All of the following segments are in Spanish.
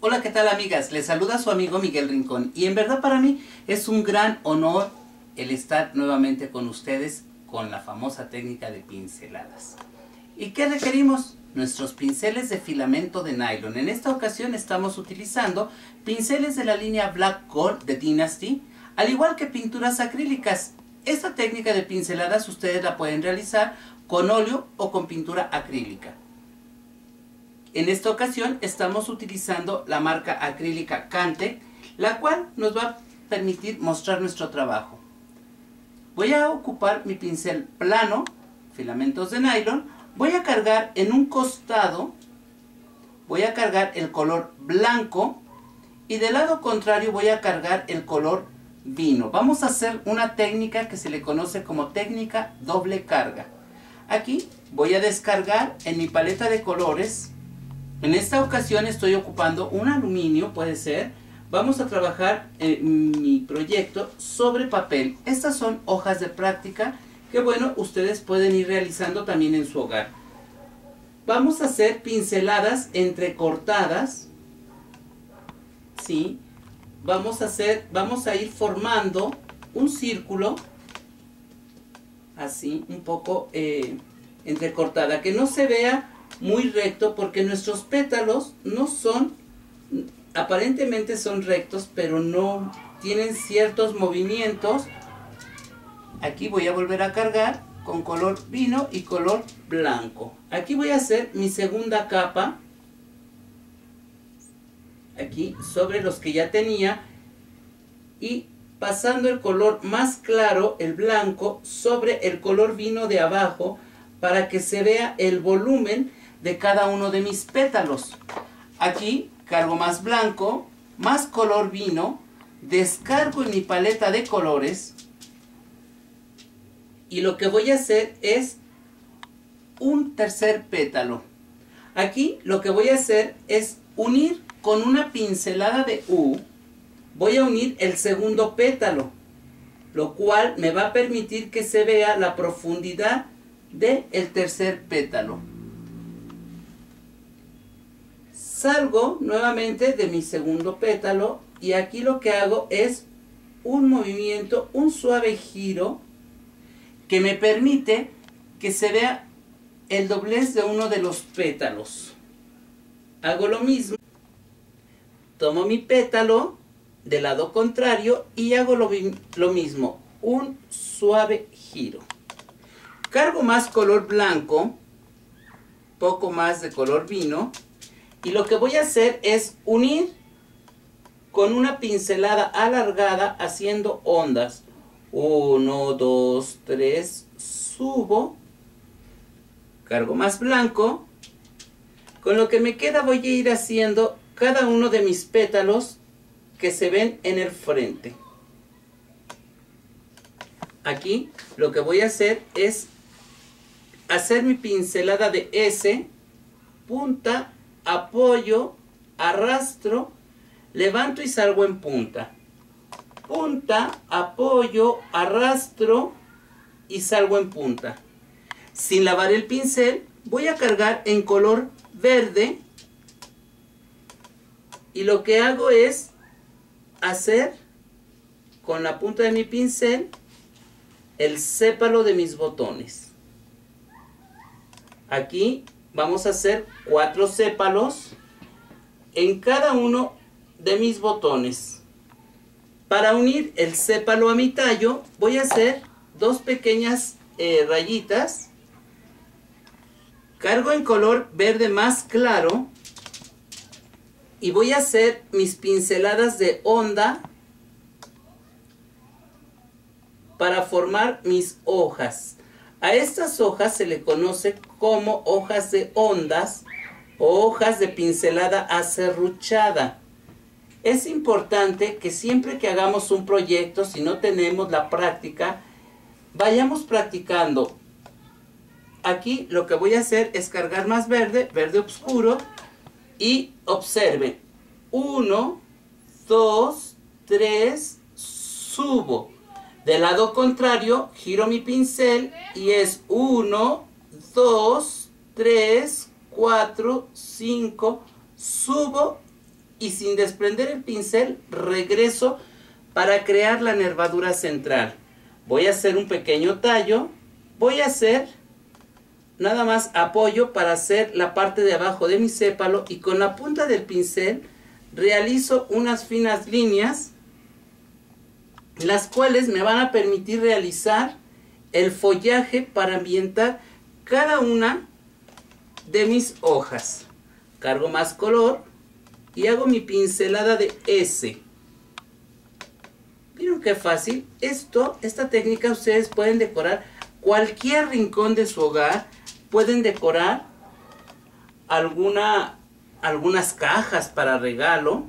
Hola, ¿qué tal, amigas? Les saluda su amigo Miguel Rincón y en verdad para mí es un gran honor el estar nuevamente con ustedes con la famosa técnica de pinceladas. ¿Y qué requerimos? Nuestros pinceles de filamento de nylon. En esta ocasión estamos utilizando pinceles de la línea Black Gold de Dynasty, al igual que pinturas acrílicas. Esta técnica de pinceladas ustedes la pueden realizar con óleo o con pintura acrílica. En esta ocasión estamos utilizando la marca acrílica Cantec, la cual nos va a permitir mostrar nuestro trabajo. Voy a ocupar mi pincel plano, filamentos de nylon, voy a cargar en un costado, voy a cargar el color blanco y del lado contrario voy a cargar el color vino. Vamos a hacer una técnica que se le conoce como técnica doble carga. Aquí voy a descargar en mi paleta de colores. En esta ocasión estoy ocupando un aluminio, puede ser. Vamos a trabajar mi proyecto sobre papel. Estas son hojas de práctica que, bueno, ustedes pueden ir realizando también en su hogar. Vamos a hacer pinceladas entrecortadas, ¿sí? Vamos a ir formando un círculo, así, un poco entrecortada, que no se vea muy recto, porque nuestros pétalos no son, aparentemente son rectos, pero no tienen ciertos movimientos. Aquí voy a volver a cargar con color vino y color blanco. Aquí voy a hacer mi segunda capa, aquí sobre los que ya tenía, y pasando el color más claro, el blanco, sobre el color vino de abajo, para que se vea el volumen de cada uno de mis pétalos. Aquí cargo más blanco, más color vino, descargo en mi paleta de colores y lo que voy a hacer es un tercer pétalo. Aquí lo que voy a hacer es unir con una pincelada de U, voy a unir el segundo pétalo, lo cual me va a permitir que se vea la profundidad del tercer pétalo. Salgo nuevamente de mi segundo pétalo y aquí lo que hago es un movimiento, un suave giro que me permite que se vea el doblez de uno de los pétalos. Hago lo mismo, tomo mi pétalo del lado contrario y hago lo mismo, un suave giro. Cargo más color blanco, poco más de color vino. Y lo que voy a hacer es unir con una pincelada alargada haciendo ondas. 1, 2, 3, subo. Cargo más blanco. Con lo que me queda voy a ir haciendo cada uno de mis pétalos que se ven en el frente. Aquí lo que voy a hacer es hacer mi pincelada de S, punta, apoyo, arrastro, levanto y salgo en punta. Punta, apoyo, arrastro y salgo en punta. Sin lavar el pincel, voy a cargar en color verde. Y lo que hago es hacer con la punta de mi pincel el sépalo de mis botones. Aquí vamos a hacer 4 sépalos en cada uno de mis botones. Para unir el sépalo a mi tallo voy a hacer 2 pequeñas rayitas. Cargo en color verde más claro y voy a hacer mis pinceladas de onda para formar mis hojas. A estas hojas se le conoce como hojas de ondas o hojas de pincelada aserruchada. Es importante que siempre que hagamos un proyecto, si no tenemos la práctica, vayamos practicando. Aquí lo que voy a hacer es cargar más verde, verde oscuro, y observen. 1, 2, 3, subo. Del lado contrario, giro mi pincel y es 1, 2, 3, 4, 5, subo y sin desprender el pincel regreso para crear la nervadura central. Voy a hacer un pequeño tallo, voy a hacer nada más apoyo para hacer la parte de abajo de mi sépalo y con la punta del pincel realizo unas finas líneas, las cuales me van a permitir realizar el follaje para ambientar cada una de mis hojas. Cargo más color y hago mi pincelada de S. ¿Vieron qué fácil? Esta técnica ustedes pueden decorar cualquier rincón de su hogar. Pueden decorar algunas cajas para regalo.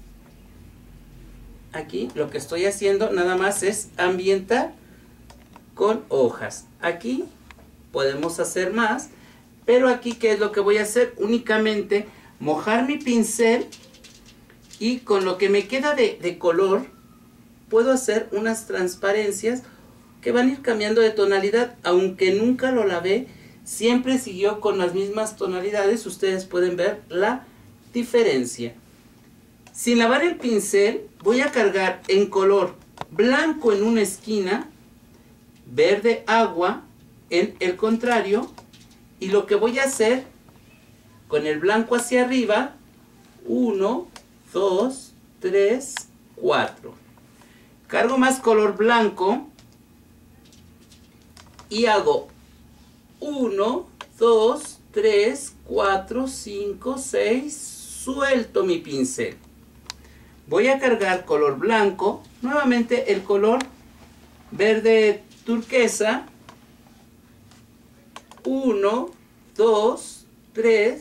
Aquí lo que estoy haciendo nada más es ambientar con hojas. Aquí podemos hacer más, pero aquí ¿qué es lo que voy a hacer? Únicamente mojar mi pincel y con lo que me queda de color puedo hacer unas transparencias que van a ir cambiando de tonalidad. Aunque nunca lo lavé, siempre siguió con las mismas tonalidades. Ustedes pueden ver la diferencia. Sin lavar el pincel voy a cargar en color blanco en una esquina, verde agua en el contrario, y lo que voy a hacer con el blanco hacia arriba, 1, 2, 3, 4. Cargo más color blanco y hago 1, 2, 3, 4, 5, 6, suelto mi pincel. Voy a cargar color blanco, nuevamente el color verde turquesa, 1, 2, 3,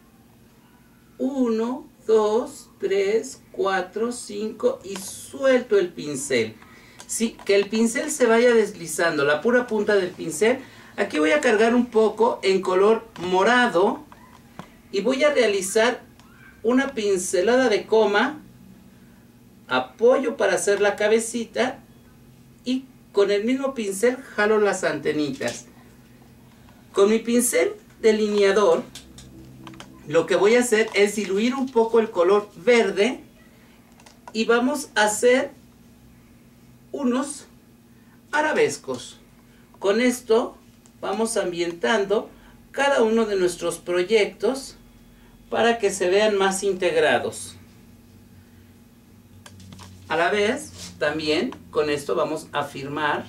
1, 2, 3, 4, 5 y suelto el pincel. Sí, que el pincel se vaya deslizando, la pura punta del pincel. Aquí voy a cargar un poco en color morado y voy a realizar una pincelada de coma, apoyo para hacer la cabecita y con el mismo pincel jalo las antenitas. Con mi pincel delineador lo que voy a hacer es diluir un poco el color verde y vamos a hacer unos arabescos. Con esto vamos ambientando cada uno de nuestros proyectos para que se vean más integrados. A la vez, también con esto vamos a firmar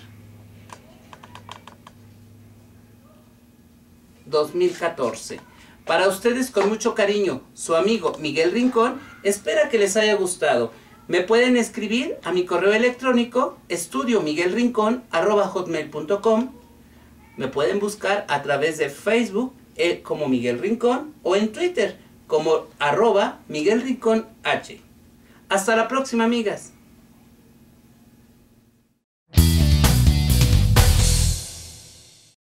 2014. Para ustedes, con mucho cariño, su amigo Miguel Rincón. Espera que les haya gustado. Me pueden escribir a mi correo electrónico estudiomiguelrincon@hotmail.com. Me pueden buscar a través de Facebook como Miguel Rincón o en Twitter como @MiguelRinconH. Hasta la próxima, amigas.